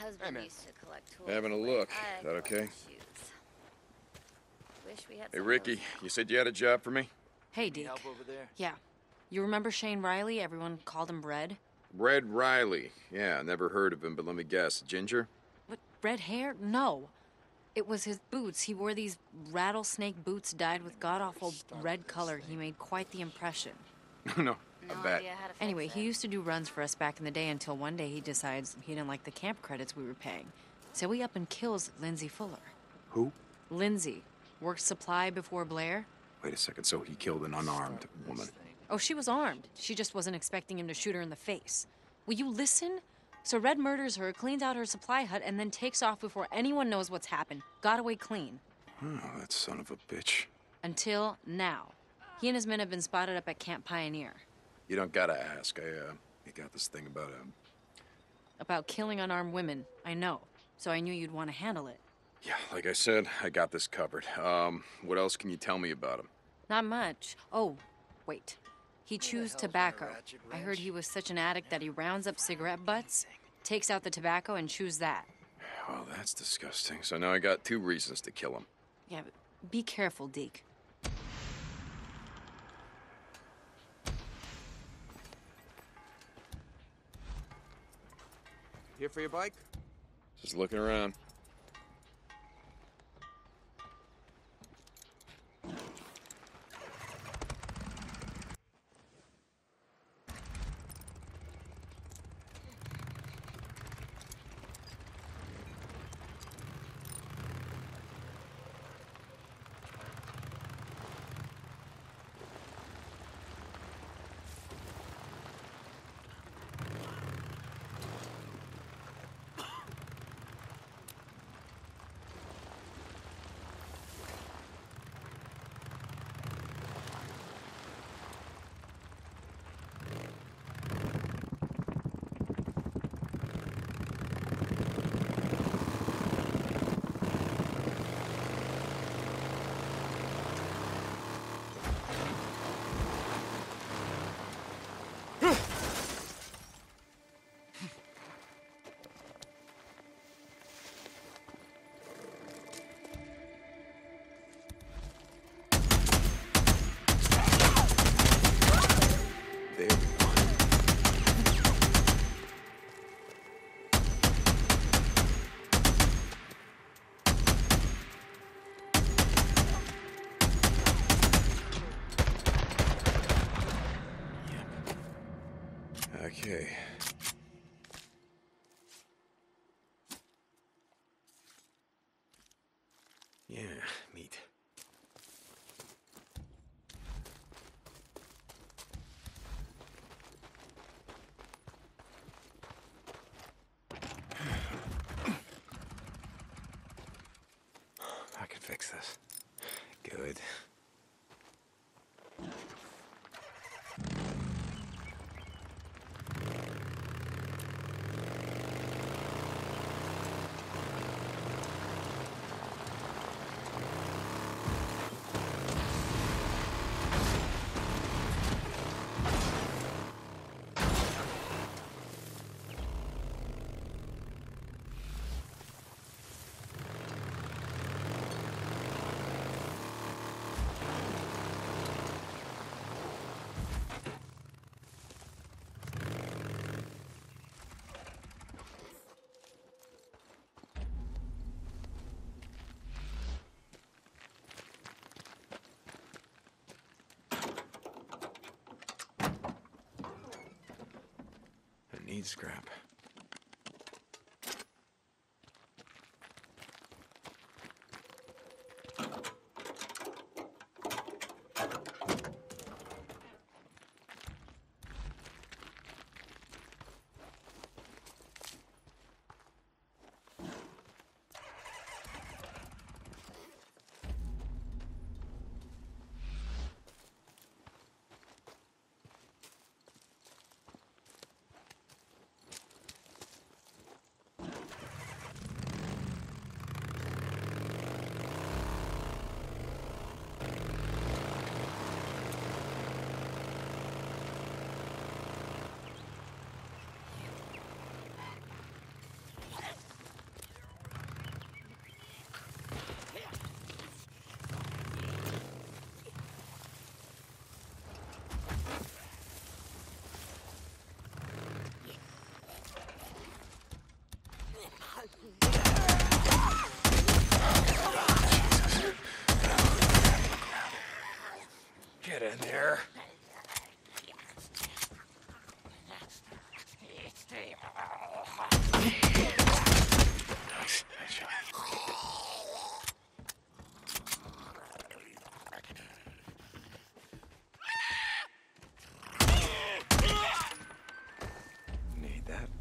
husband man. used to collect tools. Having a like look. I Is that okay? collect shoes. Wish we had Hey, some of Ricky, those now. you said you had a job for me? Hey, Any Deke. help over there? Yeah. You remember Shane Riley? Everyone called him Red. Red Riley. Yeah, never heard of him, but let me guess. Ginger? What, red hair? No. It was his boots. He wore these rattlesnake boots dyed with god-awful red color. He made quite the impression. No, No I bet. idea how to fix Anyway, it. he used to do runs for us back in the day until one day he decides he didn't like the camp credits we were paying. So he up and kills Lindsay Fuller. Who? Lindsay. Worked supply before Blair. Wait a second, so he killed an unarmed woman. Oh, she was armed. She just wasn't expecting him to shoot her in the face. Will you listen? So Red murders her, cleans out her supply hut, and then takes off before anyone knows what's happened. Got away clean. Oh, that son of a bitch. Until now. He and his men have been spotted up at Camp Pioneer. You don't gotta ask. I got this thing About killing unarmed women. I know. So I knew you'd want to handle it. Yeah, like I said, I got this covered. What else can you tell me about him? Not much. Oh, wait. He chews hell's tobacco. my ratchet I heard wrench? he was such an addict that he rounds up cigarette butts, takes out the tobacco, and chews that. Well, that's disgusting. So now I got 2 reasons to kill him. Yeah, but be careful, Deke. Here for your bike? Just looking around. There. Okay. Yeah, meat. I can fix this. Good. I need scrap. Get in there. Nice. Nice shot. Need that.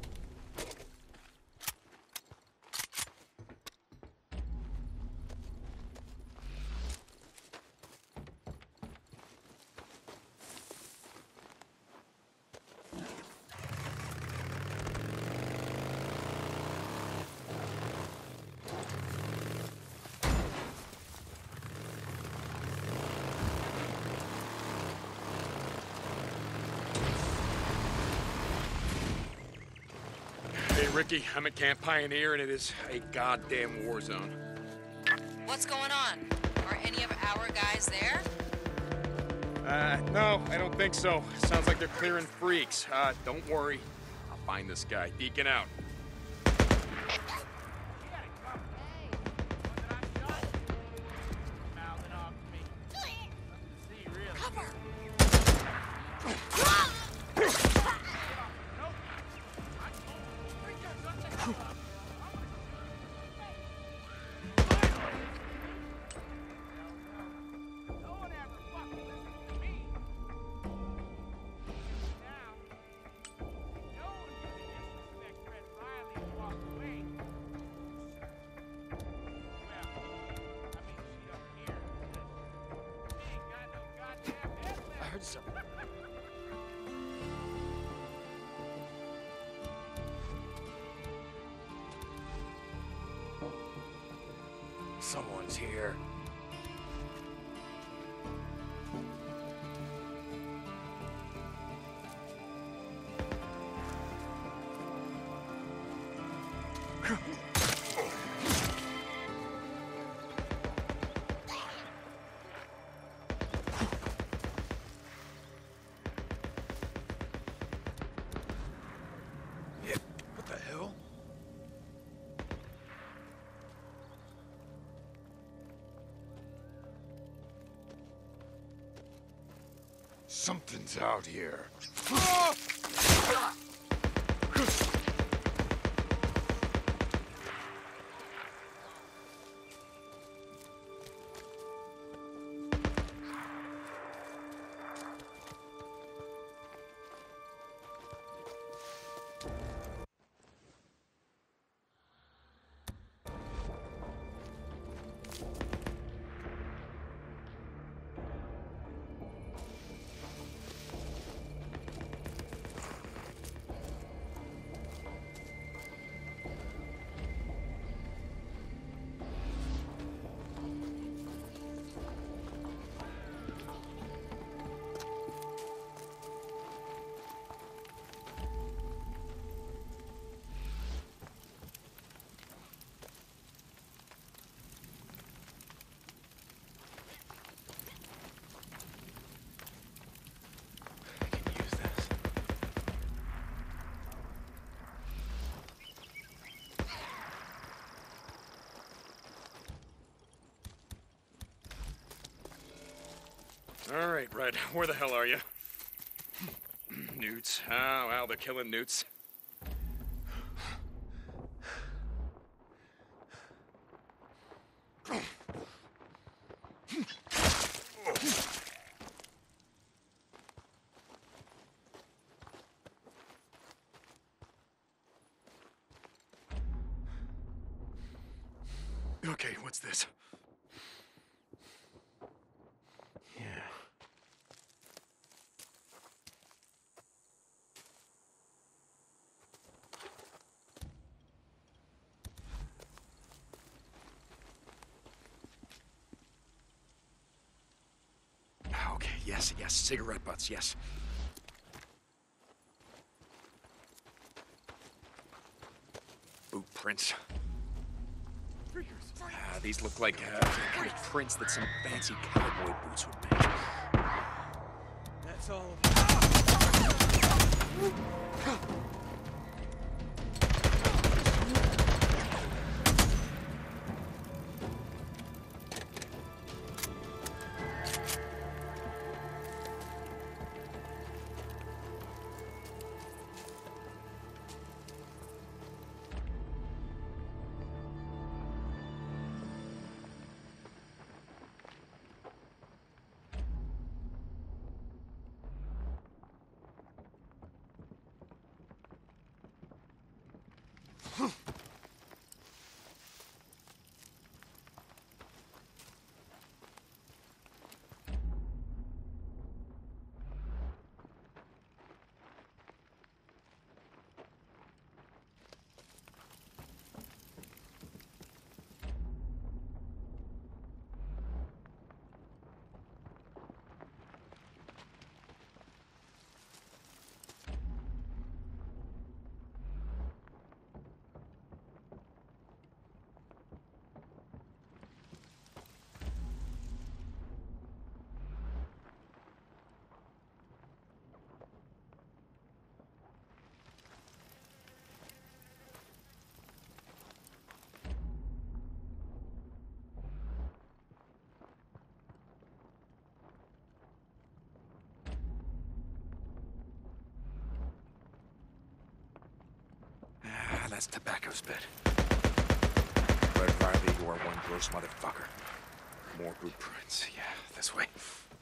Hey, Ricky, I'm at Camp Pioneer, and it is a goddamn war zone. What's going on? Are any of our guys there? No, I don't think so. Sounds like they're clearing freaks. Don't worry. I'll find this guy. Deacon out. I heard something. Someone's here. What the hell? Something's out here. All right, Red, where the hell are you? Newts. Oh, well, they're killing newts. Okay, what's this? Yeah. Okay, yes, yes, cigarette butts, yes. Boot prints. These look like kind of prints that some fancy cowboy boots would make. That's all. last tobacco spit. Red Riley, you are one gross motherfucker. More blueprints. Yeah, this way.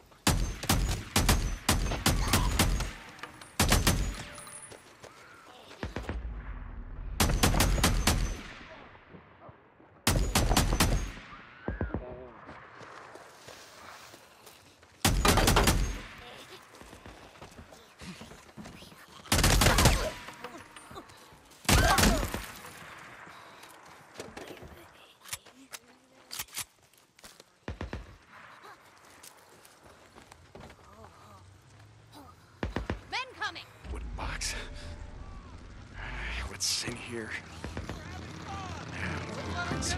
Men coming! Wooden box. What's in here? Blueprints.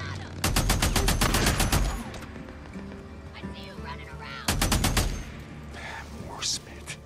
I see you running around! More spit.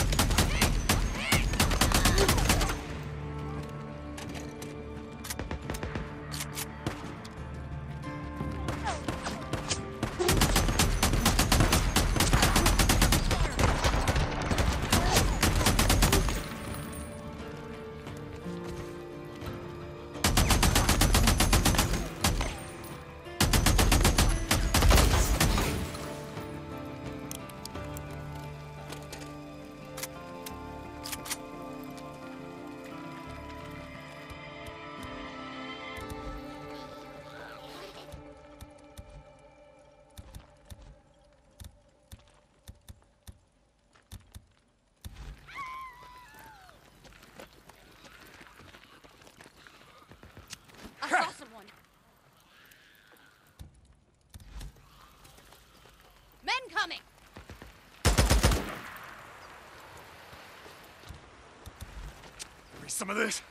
I saw someone! Men coming! Give me some of this.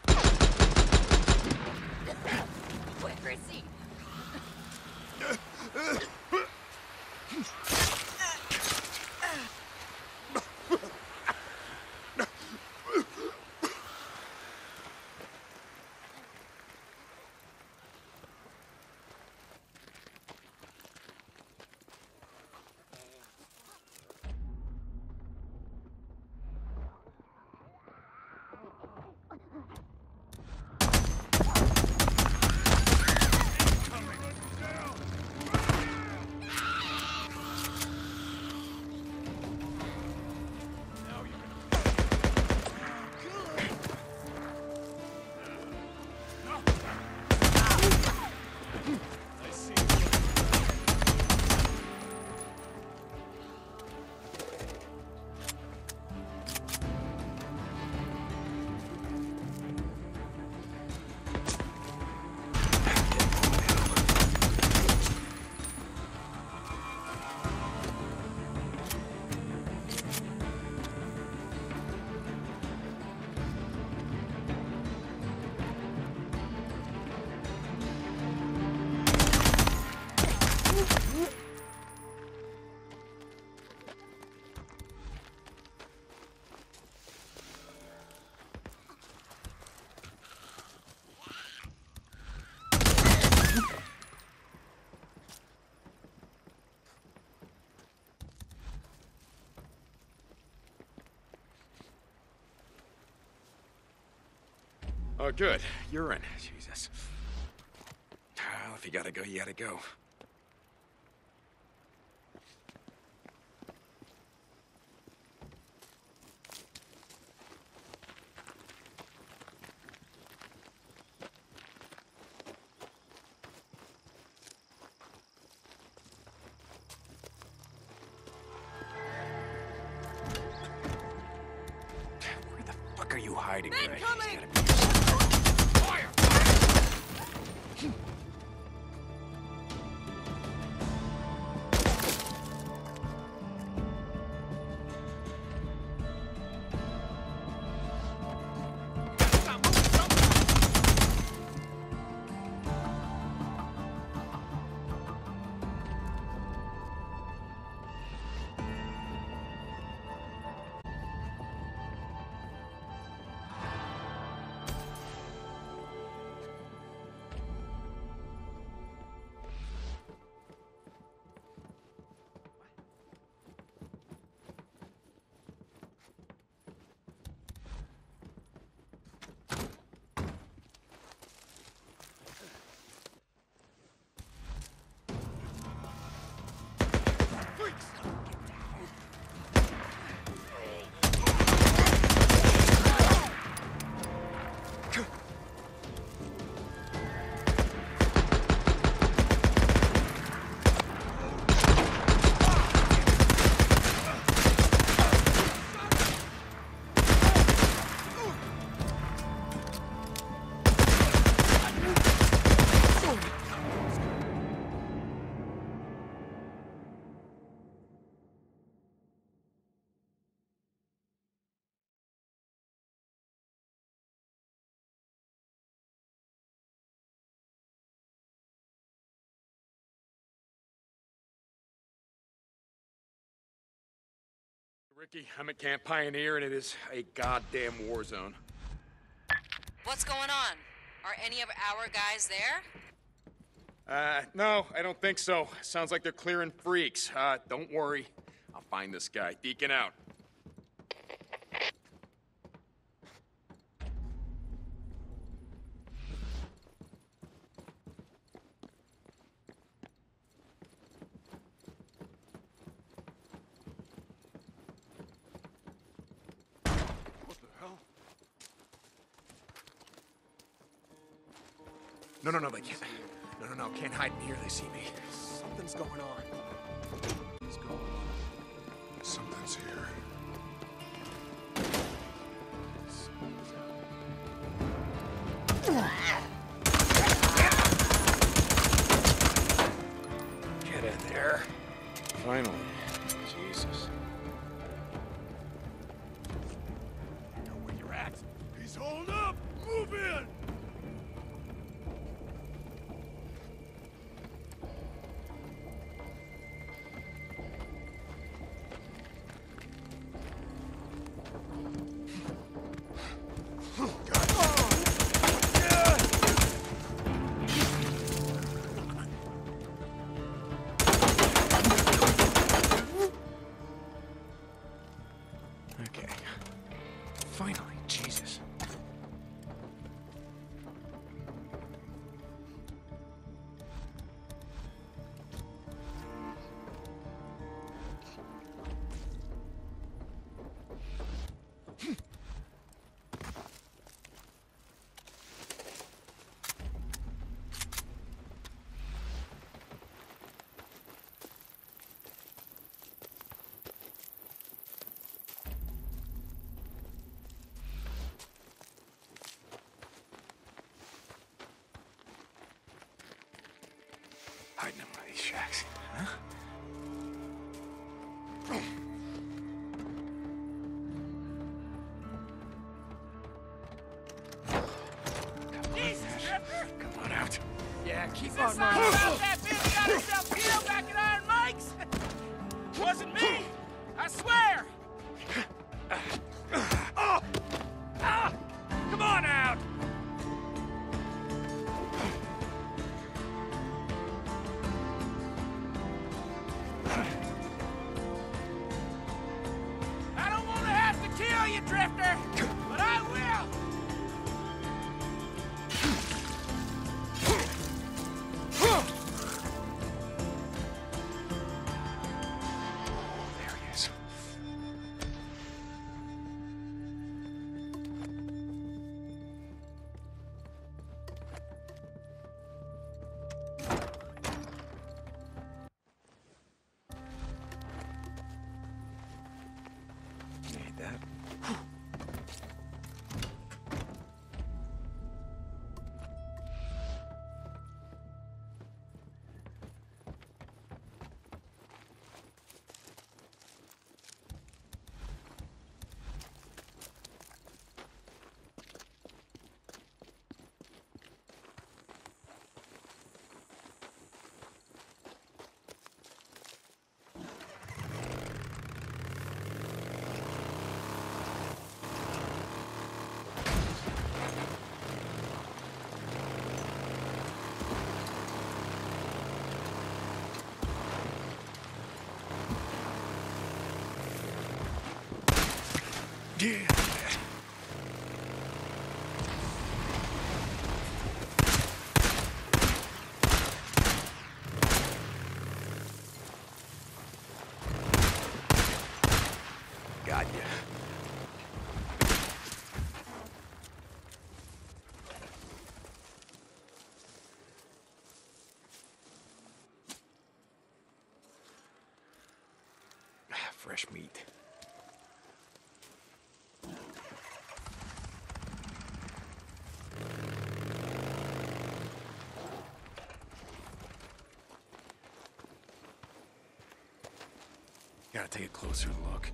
Quick, receipt! Oh, good. Urine. Jesus. Well, if you gotta go, you gotta go. Where the fuck are you hiding, Men Ray? coming! He's gotta be- Ricky, I'm at Camp Pioneer, and it is a goddamn war zone. What's going on? Are any of our guys there? No, I don't think so. Sounds like they're clearing freaks. Don't worry. I'll find this guy. Deacon out. What the hell? No, they can't. No, can't hide in here. They see me. Something's going on. What's going on? Something's here. Get in there. Finally. Jesus. You know where you're at? He's holed up! Move in! Okay. Finally, Jesus. Hiding in one of these shacks, huh? Come on out. Yeah, keep on running. About that bitch got herself killed back at Iron Mike's? Wasn't me! I swear! Come on out! I don't want to have to kill you, Drifter, but I will! There he is. Need that. Yeah. Got ya. Fresh meat. Gotta take a closer look.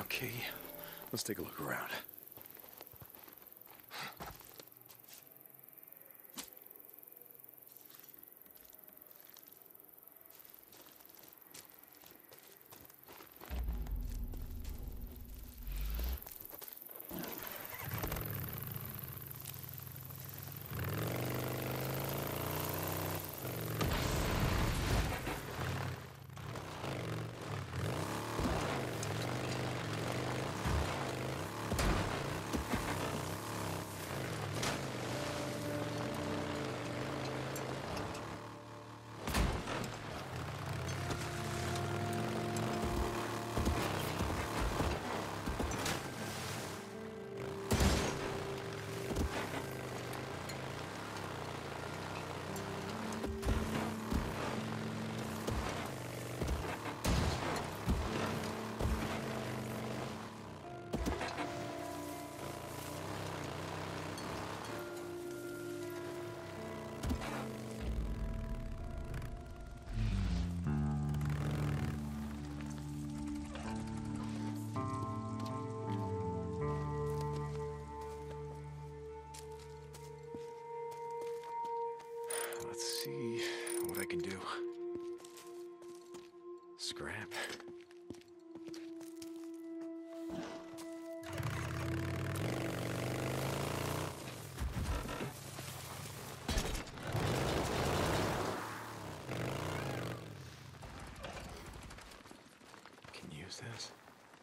Okay, let's take a look around. Let's see what I can do. Scrap. Can use this.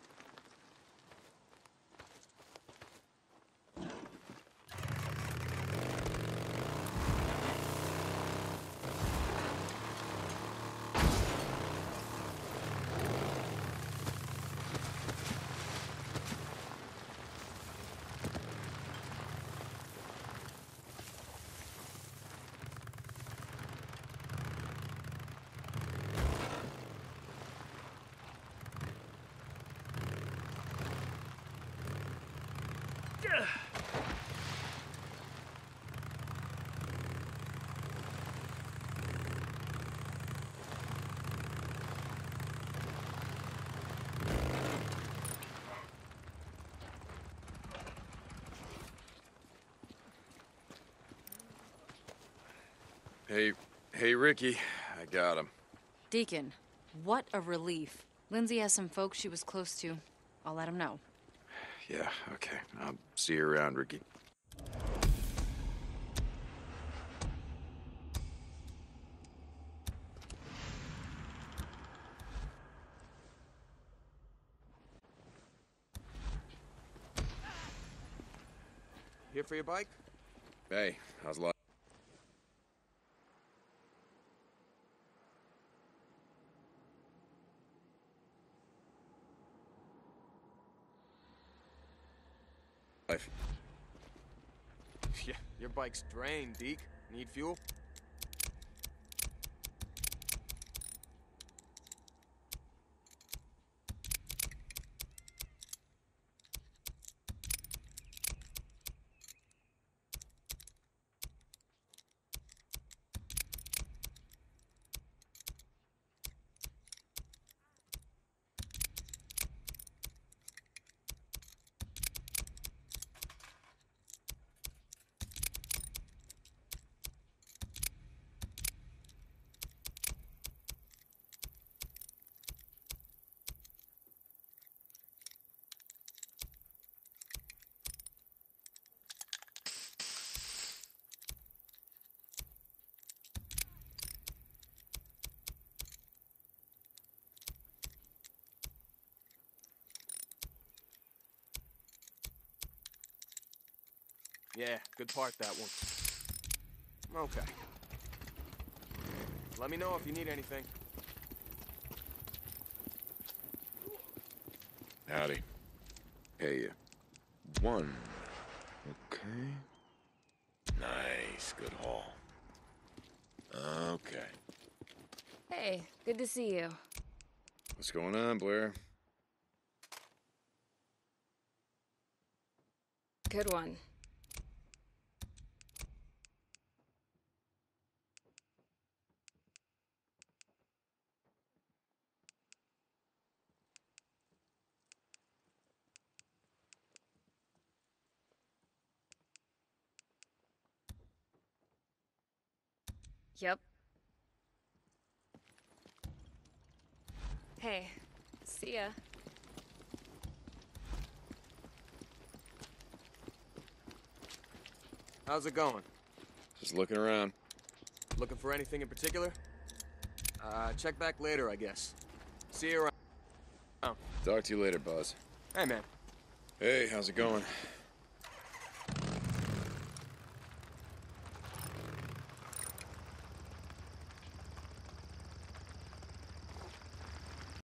Hey, Ricky. I got him. Deacon, what a relief. Lindsay has some folks she was close to. I'll let him know. Yeah, okay. I'll see you around, Ricky. Here for your bike? Hey, how's life? Yeah, your bike's drained, Deke. Need fuel? Yeah, good part, that one. Okay. Let me know if you need anything. Howdy. Hey, one. Okay. Nice, good haul. Okay. Hey, good to see you. What's going on, Blair? Good one. Yep. Hey, see ya. How's it going? Just looking around. Looking for anything in particular? Check back later, I guess. See you around. Talk to you later, Buzz. Hey, man. Hey, how's it going?